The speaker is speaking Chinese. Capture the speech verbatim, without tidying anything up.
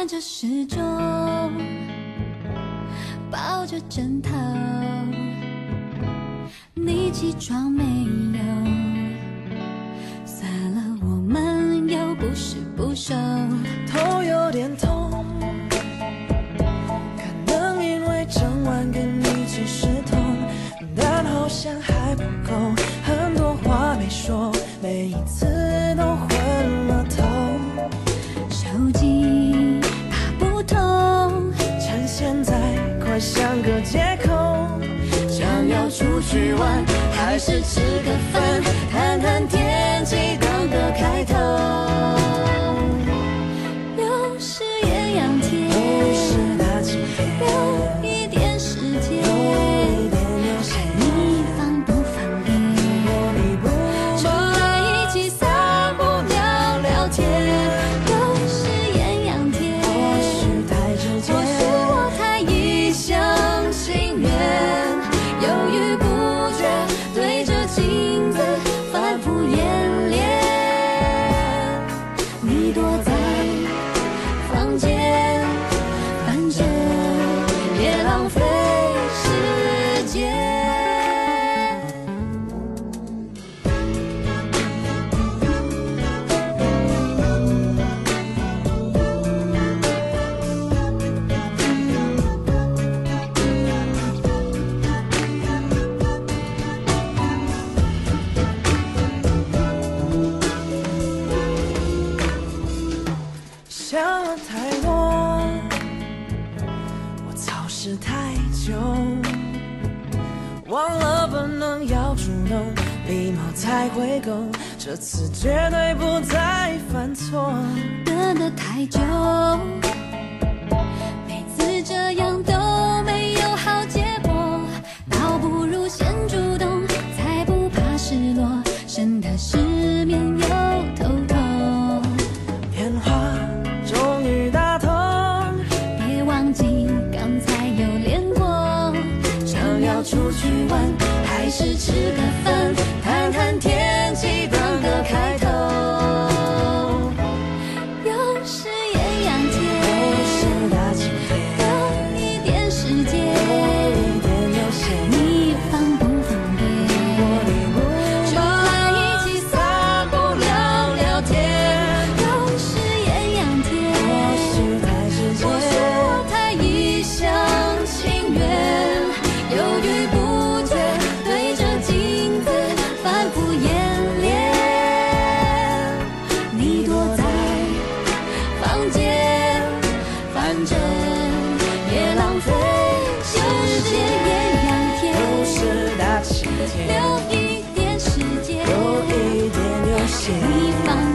看着时钟，抱着枕头，你起床没有？算了，我们又不是不熟。 头有点痛，可能因为整晚跟你即时通，但好像还不够，很多话没说，每一次都昏了头。 手机打不通， 趁现在快像个借口， 想要出去玩，还是吃个饭，看看天气，当个开头。又是艳阳天， 又是大晴天， 有一点时间， 有一点流血， 你方不方便？ 我你不出来一起散步聊聊天。又是艳阳天， 或许太直接， 或许我太一厢情愿，犹豫不决，对着镜子反复演练。你躲在房间，反正也浪费时间。 想了太多，我操事太久，忘了本能要主动，礼貌才会够，这次绝对不再犯错。 等得太久，每次这样都没有好结果，倒不如先主动，才不怕失落，省得失眠又头痛。 电话终于打通， 别忘记刚才有练过，想要出去玩，还是吃个饭，谈谈天气，当个开头。又是艳阳天， 又是大晴天， 有一点时间， 有一点流血， 你方不方便？ 我你不出来一起散步聊聊天。又是艳阳天， 或许太直接， 或许我太一厢情愿，犹豫不决，对着镜子反复演练。你躲在房间，反正也浪费时间。艳阳天， 又是大晴天， 留一点时间， 有一点流血， 你放